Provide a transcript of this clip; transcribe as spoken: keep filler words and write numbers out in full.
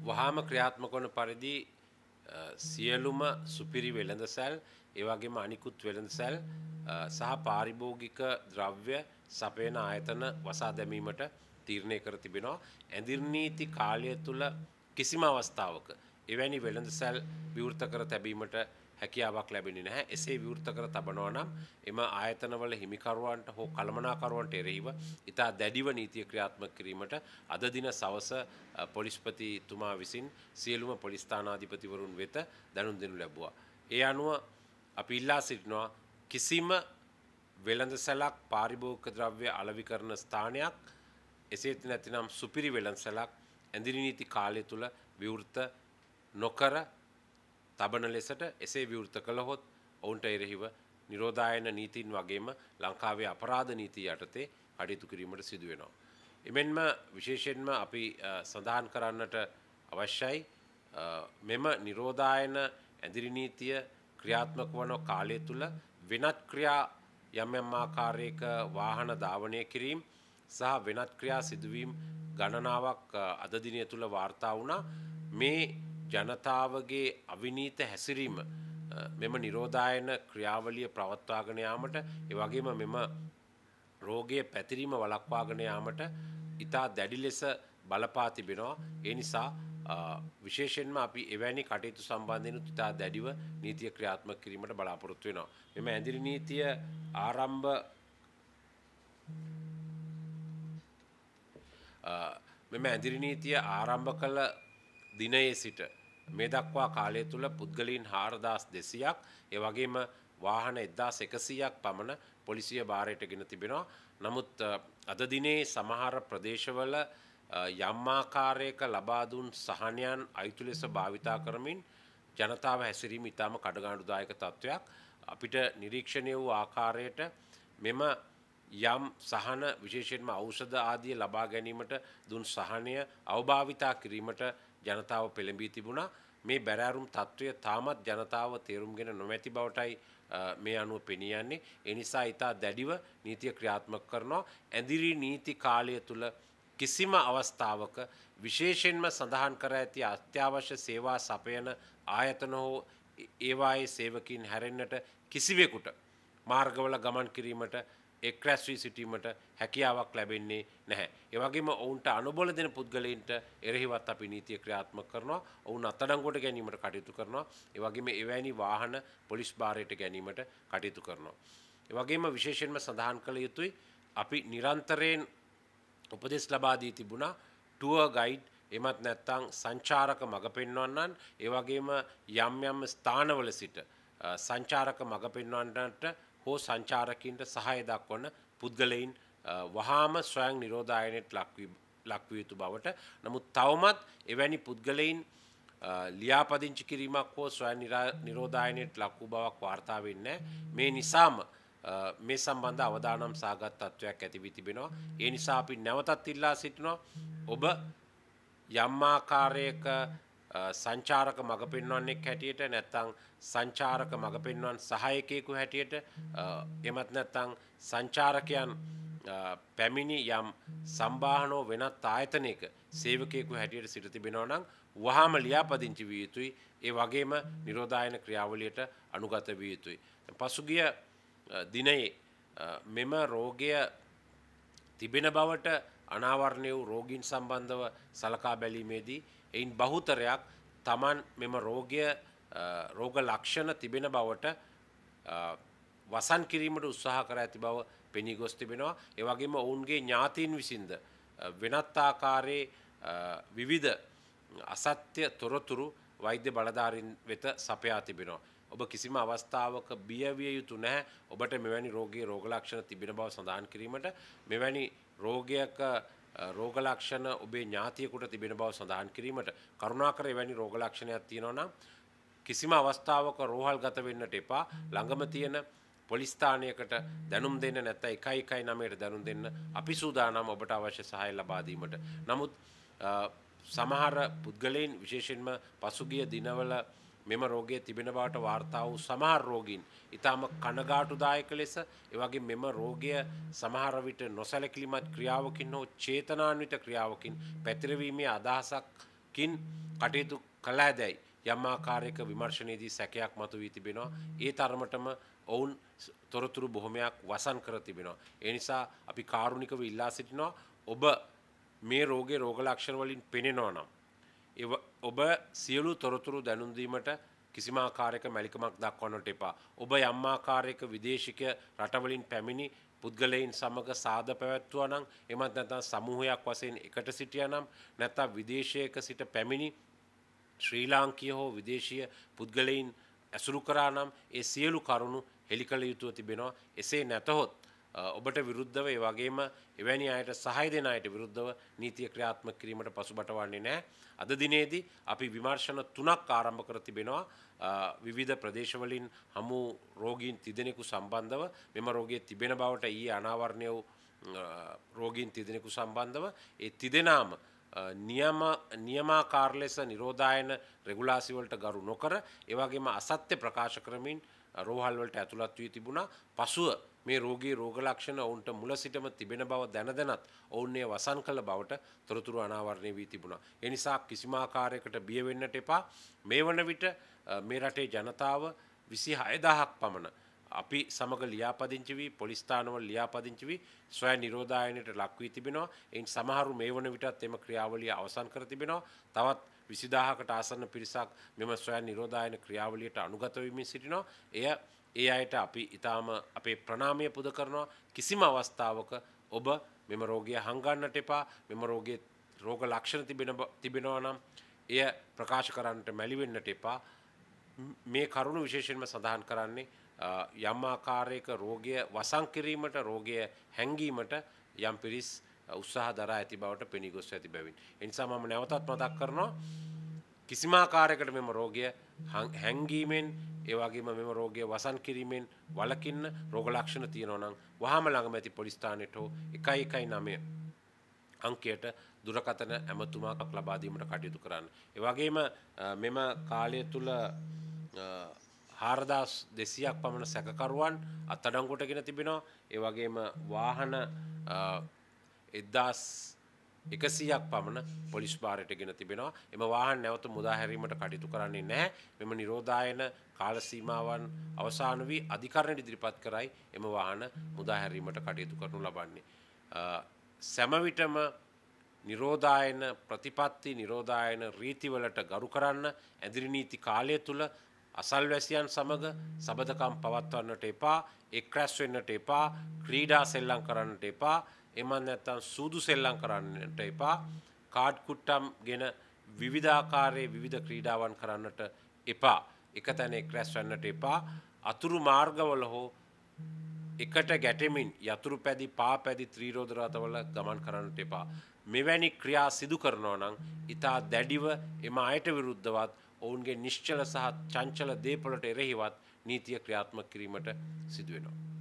වහාම ක්‍රියාත්මක වන පරිදි සියලුම සුපිරි වෙළඳසැල් ඒ වගේම අනිකුත් වෙළඳසැල් සහ පාරිභෝගික ද්‍රව්‍ය සපයන ආයතන වසා දැමීමට තීරණය කර තිබෙනවා. ඇඳිරි නීති කාලය තුල කිසිම අවස්ථාවක එවැනි වෙළඳසැල් විවෘත කර තැබීමට හැකියාවක් ලැබෙන්නේ නැහැ. එසේ විවෘත කර තබනවා නම් එම ආයතනවල හිමිකරුවන්ට හෝ කළමනාකරුවන්ට එරෙහිව ඉතා දැඩිව නීතිය ක්‍රියාත්මක කිරීමට අද දින සවස පොලිස්පතිතුමා විසින් සියලුම පොලිස් ස්ථානාධිපතිවරුන් වෙත දැනුම් දෙනු ලැබුවා. ඒ අනුව අපි ඉල්ලා සිටිනවා කිසිම වෙළඳසැලක් පාරිභෝගික ද්‍රව්‍ය අලෙවි කරන ස්ථානයක් එසේත් නැතිනම් සුපිරි වෙළඳසැලක් ඇඳිරි නීති කාලය තුල විවෘත නොකර තබන ලෙසට එසේ විවෘත කළහොත් ඔවුන්ට එරෙහිව නිරෝධායන නීතින් වගේම ලංකාවේ අපරාධ නීතිය යටතේ කටයුතු කිරීමට සිදු වෙනවා. එමෙන්ම විශේෂයෙන්ම අපි සඳහන් කරන්නට අවශ්‍යයි මෙම නිරෝධායන ඇඳිරි නීතිය ක්‍රියාත්මක වන කාලය තුල වෙනත් ක්‍රියා යම් යම් ආකාරයක වාහන ධාවනය කිරීම සහ වෙනත් ක්‍රියා සිදුවීම් ගණනාවක් අද දිනය තුල වාර්තා වුණා. මේ ජනතාවගේ අවිනීත හැසිරීම මෙම නිරෝධායන ක්‍රියාවලිය පවත්වාගෙන යාමට ඒ වගේම මෙම රෝගයේ පැතිරීම වළක්වාගෙන යාමට ඉතා දැඩි ලෙස බලපා තිබෙනවා. ඒ නිසා විශේෂයෙන්ම අපි එවැනි කටයුතු සම්බන්ධයෙන් ඉතා දැඩිව නීතිය ක්‍රියාත්මක කිරීමට බලාපොරොත්තු වෙනවා. මෙම ඇඳිරි නීතිය ආරම්භ මෙම ඇඳිරි නීතිය ආරම්භ කළ දිනයේ සිට මේ දක්වා කාලය තුල පුද්ගලයන් හාරදාස් දෙසීයක් ඒ වගේම වාහන එක්දාස් එකසීයක් පමණ පොලිසිය භාරයට ගෙන තිබෙනවා. නමුත් අද දිනේ සමහර ප්‍රදේශවල යම් ආකාරයක ලබා දුන් සහනයන් අයිතු ලෙස භාවිතා කරමින් ජනතාව හැසිරීම ඉතාම කඩගාණුදායක තත්වයක්. අපිට නිරීක්ෂණය වූ ආකාරයට මෙම යම් සහන විශේෂයෙන්ම ඖෂධ ආදිය ලබා ගැනීමට දුන් සහනය අවභාවිතා කිරීමට ජනතාව පෙළඹී තිබුණා. මේ බැරෑරුම් තත්වය තාමත් ජනතාව තේරුම්ගෙන නොමැති බවටයි මේ අනුව පෙනී යන්නේ. ඒ නිසා ඉතා දැඩිව නීතිය ක්‍රියාත්මක කරනවා. ඇඳිරි නීති කාලය තුල කිසිම අවස්ථාවක විශේෂයෙන්ම සඳහන් කර ඇති අත්‍යවශ්‍ය සේවා සපයන ආයතන හෝ ඒවායේ සේවකීන් හැරෙන්නට කිසිවෙකුට මාර්ගවල ගමන් කිරීමට එක් රැස් වී සිටීමට හැකියාවක් ලැබෙන්නේ නැහැ. ඒ වගේම ඔවුන්ට අනුබල දෙන පුද්ගලයන්ට එරෙහිවත් අපි නීතිය ක්‍රියාත්මක කරනවා. ඔවුන් අත්අඩංගුවට ගැනීමට කටයුතු කරනවා. ඒ වගේම එවැනි වාහන පොලිස් භාරයට ගැනීමට කටයුතු කරනවා. ඒ වගේම විශේෂයෙන්ම සඳහන් කළ යුතුයි අපි නිරන්තරයෙන් උපදෙස් ලබා දී තිබුණා ටුවර් ගයිඩ් එමත් නැත්නම් සංචාරක මඟ පෙන්වන්නන් ඒ වගේම යම් යම් ස්ථානවල සිට සංචාරක මඟ පෙන්වන්නන්ට හෝ සංචාරකින්ට සහාය දක්වන පුද්ගලයන් වහාම ස්වයං නිරෝධායනයට ලක්විය යුතු බවට. නමුත් තවමත් එවැනි පුද්ගලයන් ලියාපදිංචි කිරීමක් හෝ ස්වයං නිරෝධායනයට ලක් වූ බවක් වාර්තා වෙන්නේ නැහැ. මේ නිසාම මේ සම්බන්ධ අවදානම් සාගත තත්වයක් ඇති වී තිබෙනවා. ඒ නිසා අපි නැවතත් ඉල්ලා සිටිනවා ඔබ යම් ආකාරයක සංචාරක මඟ පෙන්වන්නෙක් හැටියට නැත්නම් සංචාරක මඟ පෙන්වන්න සහායකයෙකු හැටියට එමත් නැත්නම් සංචාරකයන් පැමිණි යම් සම්බාහනෝ වෙනත් ආයතනයක සේවකයෙකු හැටියට සිට තිබෙනවා නම් වහාම ලියාපදිංචි විය යුතුයි. ඒ වගේම නිරෝධායන ක්‍රියාවලියට අනුගත විය යුතුයි. පසුගිය දිනයේ මෙම රෝගය තිබෙන බවට අනාවරණය වූ රෝගීන් සම්බන්ධව සලකා බැලීමේදී එයින් බහුතරයක් Taman මෙම රෝගය රෝග ලක්ෂණ තිබෙන බවට වසන් කිරීමට උත්සාහ කර ඇති බව පෙනී ගොස් තිබෙනවා. ඒ වගේම ඔවුන්ගේ ඥාතීන් විසින්ද වෙනත් ආකාරයේ විවිධ අසත්‍ය තොරතුරු වෛද්‍ය බලධාරීන් වෙත සපයා තිබෙනවා. ඔබ කිසිම අවස්ථාවක බිය විය යුතු නැහැ. ඔබට මෙවැනි රෝගී රෝග ලක්ෂණ තිබෙන බව සඳහන් කිරීමට මෙවැනි රෝගයක රෝග ලක්ෂණ ඔබේ ඥාතියෙකුට තිබෙන බව සඳහන් කිරීමට කරුණාකර එවැනි රෝග ලක්ෂණයක් තියෙනවා නම් කිසිම අවස්ථාවක රෝහල්ගත වෙන්නට එපා. ළඟම තියෙන පොලිස් ස්ථානයකට දැනුම් දෙන්න නැත්නම් එකයි එකයි නවයට දැනුම් දෙන්න අපි සූදානම් ඔබට අවශ්‍ය සහාය ලබා දීමට. නමුත් සමහර පුද්ගලයන් විශේෂයෙන්ම පසුගිය දිනවල මෙම රෝගය තිබෙන බවට වාර්තා වූ සමහර රෝගීන් ඊටම කනගාටුදායක ලෙස ඒ වගේ මෙම රෝගය සමහර විට නොසැලකිලිමත් ක්‍රියාවකින් හෝ චේතනාන්විත ක්‍රියාවකින් පැතිරවීමේ අදහසක් කින් කටයුතු කළ හැදැයි යම් ආකාරයක විමර්ශනයේදී සැකයක් මතුවී තිබෙනවා. ඒ තරමටම ඔවුන් තොරතුරු බොහොමයක් වසන් කර තිබෙනවා. ඒ නිසා අපි කාරුණිකව ඉල්ලා සිටිනවා ඔබ මේ රෝගයේ රෝග ලක්ෂණ වලින් පෙනෙනවා නම් ඔබ සියලු තොරතුරු දැනුම් දීමට කිසිම ආකාරයක මැලිකමක් දක්වන්නට එපා. ඔබ යම් ආකාරයක විදේශික රටවලින් පැමිණි පුද්ගලයන් සමග සාද පැවැත්වුවා නම් එමත් නැත්නම් සමූහයක් වශයෙන් එකට සිටියා නම් නැත්නම් විදේශයක සිට පැමිණි ශ්‍රී ලාංකීය හෝ විදේශීය පුද්ගලයන් ඇසුරු කරා නම් ඒ සියලු කරුණු හෙළි කළ යුතුව තිබෙනවා. එසේ නැතහොත් ඔබට විරුද්ධව ඒ වගේම එවැනි අයට සහාය දෙන අයට විරුද්ධව නීතිය ක්‍රියාත්මක කිරීමට පසුබට වන්නේ නැහැ. අද දිනේදී අපි විමර්ශන තුනක් ආරම්භ කර තිබෙනවා. විවිධ ප්‍රදේශවලින් හමු රෝගීන් තිදෙනෙකු සම්බන්ධව මෙම රෝගයේ තිබෙන බවට ඊයේ අනාවරණය වූ රෝගීන් තිදෙනෙකු සම්බන්ධව ඒ තිදෙනාම නියම නියමාකාර ලෙස නිරෝධායන රෙගුලාසි වලට ගරු නොකර ඒ වගේම අසත්‍ය ප්‍රකාශ කරමින් රෝහල් වලට ඇතුළත් වී තිබුණා. පසුව මේ රෝගී රෝග ලක්ෂණ ඔවුන්ට මුල සිටම තිබෙන බව දැන දැනත් ඔවුන් ඒ වසන් කළ බවට තොරතුරු අනාවරණය වී තිබුණා. ඒ නිසා කිසිම ආකාරයකට බිය වෙන්නට එපා. මේ වන විට මේ රටේ ජනතාව විසිහය දහසක් පමණ අපි සමග ලියාපදිංචි වී පොලිස් ස්ථානවල ලියාපදිංචි වී ස්වයං නිරෝධායනයට ලක් වී තිබෙනවා. එයින් සමහරු මේ වන විටත් එම ක්‍රියාවලිය අවසන් කර තිබෙනවා. තවත් විසි දහසකට ආසන්න පිරිසක් මෙම ස්වයං නිරෝධායන ක්‍රියාවලියට අනුගත වෙමින් සිටිනවා. එය ඒ අයට අපි ඊටාම අපේ ප්‍රණාමය පුද කරනවා. කිසිම අවස්ථාවක ඔබ මෙම රෝගය හංගන්නට එපා. මෙම රෝගයේ රෝග ලක්ෂණ තිබෙන තිබෙනවා නම් එය ප්‍රකාශ කරන්නට මැලි වෙන්නට එපා. මේ කරුණු විශේෂයෙන්ම සඳහන් කරන්නේ යම් ආකාරයක රෝගය වසන් කිරීමට රෝගය හැංගීමට යම් පිරිස් උත්සාහ දරා ඇති බවට පෙනී ගොස් ඇති බැවින්. ඒ නිසා මම නැවතත් මතක් කරනවා කිසිම ආකාරයකට මෙම රෝගය හැංගීමෙන් ඒ වගේම මෙම රෝගය වසන් කිරීමෙන් වළකින්න රෝග ලක්ෂණ තියෙනවා නම් වහාම ළඟම ඇති පොලිස් ස්ථානයට හෝ එකයි එකයි නවය අංකයට දුරකථන ඇමතුමක් ලබා දීමට කටයුතු කරන්න. ඒ වගේම මෙම කාලය තුල හාරදාස් දෙසීයක් පමණ සැකකරුවන් අත්අඩංගුවටගෙන තිබෙනවා. ඒ වගේම වාහන එක්දාස් එකසීයක් පමණ පොලිස් භාරයටගෙන තිබෙනවා. එම වාහන නැවත මුදා හැරීමට කටයුතු කරන්නේ නැහැ. මෙම නිරෝධායන කාල සීමාවන් අවසන් වී අධිකරණයට ඉදිරිපත් කරයි එම වාහන මුදා හැරීමට කටයුතු කරනු ලබන්නේ. සෑම විටම නිරෝධායන ප්‍රතිපත්ති නිරෝධායන රීතිවලට ගරු කරන්න ඇදිරි නීති කාලය තුල අසල්වැසියන් සමග සබඳකම් පවත්වන්නට එපා, එක් රැස් වෙන්නට එපා, ක්‍රීඩා සෙල්ලම් කරන්නට එපා, එමන් නැත්නම් සූදු සෙල්ලම් කරන්නට එපා, කාඩ් කුට්ටම් ගෙන විවිධාකාරයේ විවිධ ක්‍රීඩාවන් කරන්නට එපා. එක තැන එක් රැස් වෙන්නට එපා. අතුරු මාර්ගවල හෝ එකට ගැටෙමින් යතුරු පැදි පා පැදි ත්‍රිරෝද රථවල ගමන් කරන්නට එපා. මෙවැනි ක්‍රියා සිදු කරනවා නම් ඊටා දැඩිව එම අයට විරුද්ධවත් ඔවුන්ගේ නිශ්චල සහ චංචල දේපලට එරෙහිවත් නීතිය ක්‍රියාත්මක කිරීමට සිදු වෙනවා.